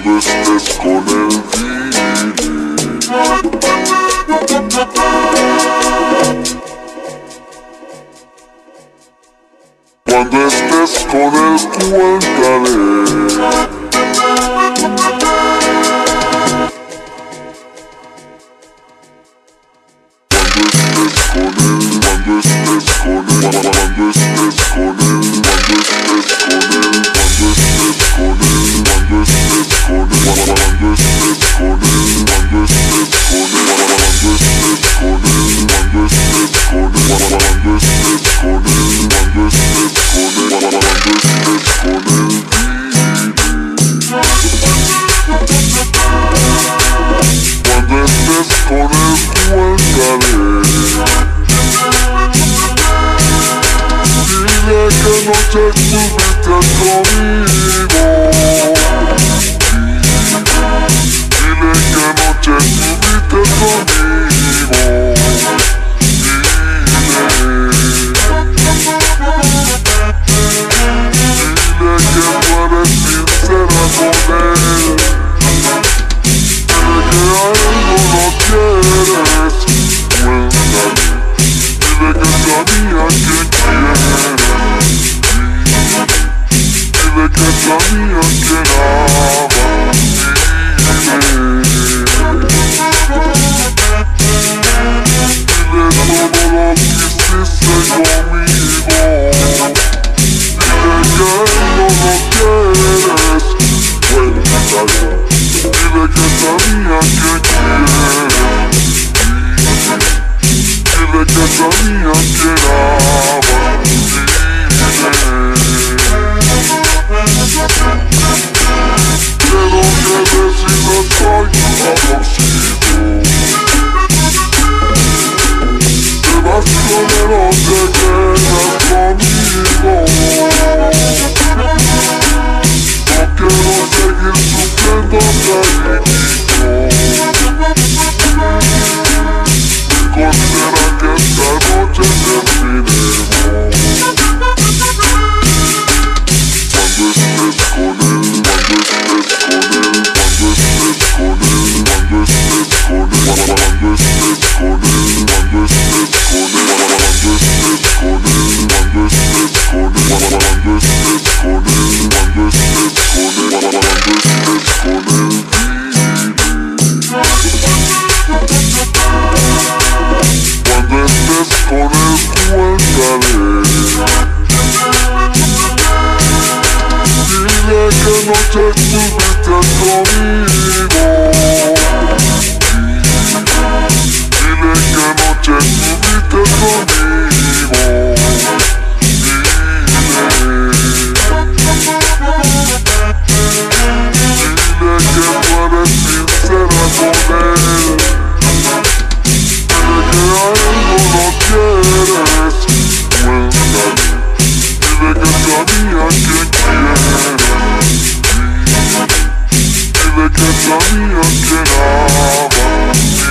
estés con él, cuando estés con él, cuéntale. Cuando estés con él, cuando estés con él, cuando estés con él, cuando estés con él, cuando estés con él, cuando estés con él, cuando estés con él, cuando estés con él, cuando estés con él, cuando estés con él, cuando estés con él, cuando estés con él, cuando estés con él, cuéntale. Dile que noche estuviste conmigo. Dile que noche estuviste conmigo. Dile que tú eres sincera con él. Dile que a él no lo quieres. Cuéntale. Dile que sabía que quieres. Dile que sabía que daba. Dile todo lo que hiciste conmigo. Dile que él no lo quieres. Cuéntale. Dile que sabía que quieres. Dile que sabía que daba. Quiero que decidas soy tu amorcito. Te vas con él o te quedas conmigo. No quiero seguir sufriendo, cariñito. Considera que esta noche terminemos. Cuando estés con él, cuando estés con él, cuando estés con él, cuando estés con él, cuando estés con él, cuando estés con él, cuando estés con él, cuando estés con él, cuando estés con él, cuando estés con él, cuando estés con él, cuéntale. Dile que noche estuviste conmigo. Dile que noche estuviste conmigo. Dile que tú eres sincera con él. Dile que a él no lo quieres. Cuéntale. Dile que sabía que quieres. Dile que sabía que daba.